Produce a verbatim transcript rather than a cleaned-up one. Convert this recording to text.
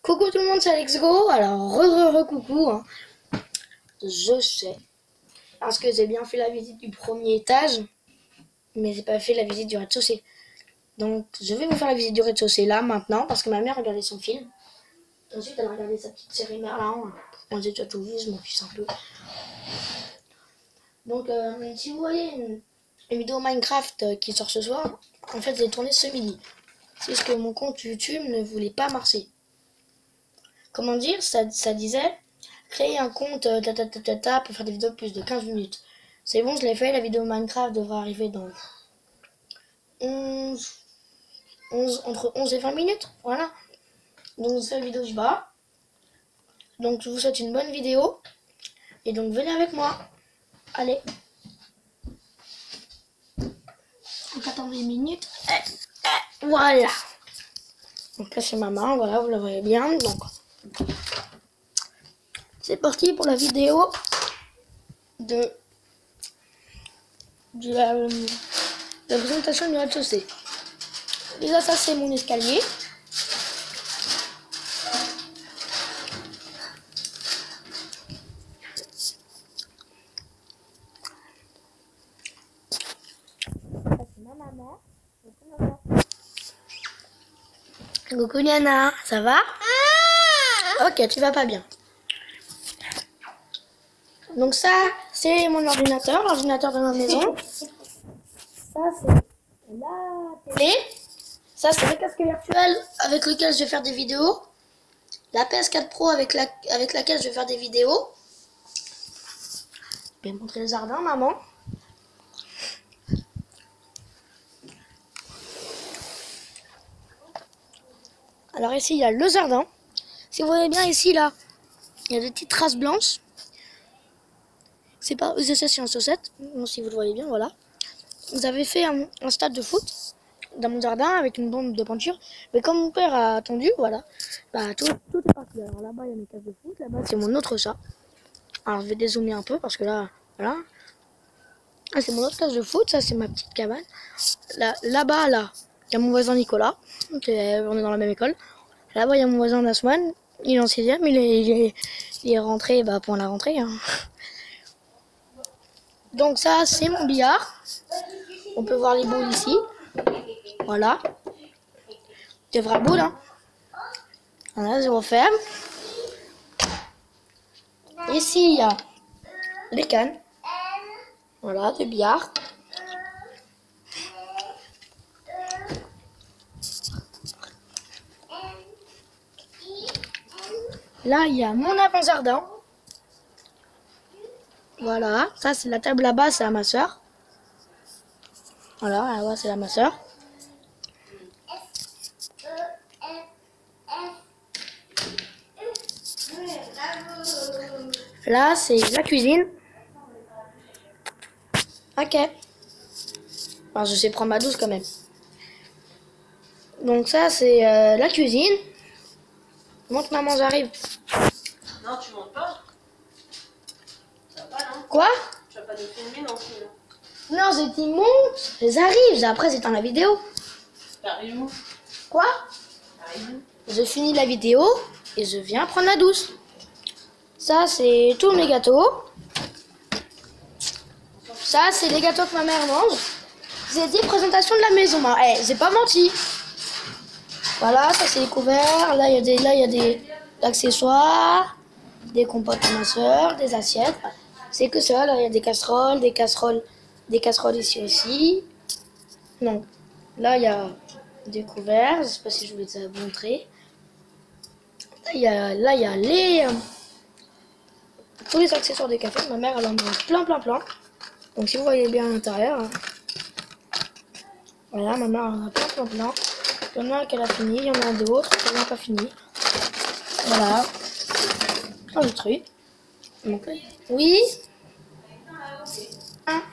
Coucou tout le monde, c'est Alex Go. Alors, re re re coucou. Hein. Je sais. Parce que j'ai bien fait la visite du premier étage, mais j'ai pas fait la visite du rez-de-chaussée. Donc, je vais vous faire la visite du rez-de-chaussée là, maintenant, parce que ma mère regardait son film. Ensuite, elle a regardé sa petite série Merlin. Moi, j'ai déjà tout vu, je m'en fiche un peu. Donc, euh, si vous voyez une, une vidéo Minecraft qui sort ce soir, en fait, j'ai tourné ce midi. C'est ce que mon compte YouTube ne voulait pas marcher. Comment dire, ça, ça disait créer un compte euh, ta, ta, ta, ta, ta, pour faire des vidéos de plus de quinze minutes. C'est bon, je l'ai fait, la vidéo Minecraft devrait arriver dans onze, onze, entre onze et vingt minutes. Voilà. Donc c'est la vidéo du bas. Donc je vous souhaite une bonne vidéo. Et donc venez avec moi. Allez. quatorze minutes. Eh, eh, voilà. Donc là c'est ma main, voilà, vous la voyez bien. Donc c'est parti pour la vidéo de, de, la, de la présentation du rez-de-chaussée. Déjà ça c'est mon escalier. Ça c'est ma maman. Coucou Niana, ça va? Ah ok, tu vas pas bien. Donc ça, c'est mon ordinateur, l'ordinateur de ma maison. Ça, c'est la télé. Ça, c'est le casque virtuel avec lequel je vais faire des vidéos. La P S quatre Pro avec, la, avec laquelle je vais faire des vidéos. Je vais montrer le jardin, maman. Alors ici, il y a le jardin. Si vous voyez bien ici, là, il y a des petites traces blanches. C'est pas E S S sur un chaussette, si vous le voyez bien, voilà. Vous avez fait un, un stade de foot dans mon jardin avec une bombe de peinture. Mais comme mon père a attendu, voilà, bah tout, tout est parti. Alors là-bas, il y a mes cages de foot, là-bas, c'est mon autre chat. Alors je vais dézoomer un peu parce que là, voilà. Ah, c'est mon autre cage de foot, ça c'est ma petite cabane. Là, là-bas, là, il y a mon voisin Nicolas, est, on est dans la même école. Là-bas, il y a mon voisin Nasman, il est en sixième, il est, il est, il est rentré bah, pour la rentrée. Hein. Donc ça, c'est mon billard. On peut voir les boules ici. Voilà. Des vraies boules. Hein. Voilà, zéro ferme. Ici, il y a les cannes. Voilà, de billard. Là, il y a mon avant-jardin. Voilà, ça c'est la table là-bas, c'est à ma soeur. Voilà, là-bas c'est à ma soeur. Là, c'est la cuisine. Ok. Enfin, je sais prendre ma douce quand même. Donc ça, c'est euh, la cuisine. Montre maman, j'arrive. Non, tu montes pas. Ça va pas, non? Quoi? Tu vas pas nous filmer non plus, là. Non, j'ai dit monte. J'arrive. Après, c'est dans la vidéo. T'arrives où? Quoi? T'arrives où? Je finis la vidéo et je viens prendre la douce. Ça, c'est tous mes gâteaux. Ça, c'est les gâteaux que ma mère mange. J'ai dit présentation de la maison. Eh, hey, j'ai pas menti. Voilà, ça c'est les couverts. Là, il y a des, là, il y a des accessoires, des compotes pour ma soeur, des assiettes. C'est que ça. Là, il y a des casseroles, des casseroles, des casseroles ici aussi. Donc, là, il y a des couverts. Je sais pas si je vous les ai montrés. Là, il y a, là, il y a les euh, tous les accessoires des cafés. Ma mère, elle en mange plein, plein, plein. Donc, si vous voyez bien à l'intérieur, hein. Voilà, ma mère en a plein, plein, plein. Il y en a qu'elle a fini, il y en a d'autres qui n'ont pas fini. Voilà. Un autre truc. Donc, oui.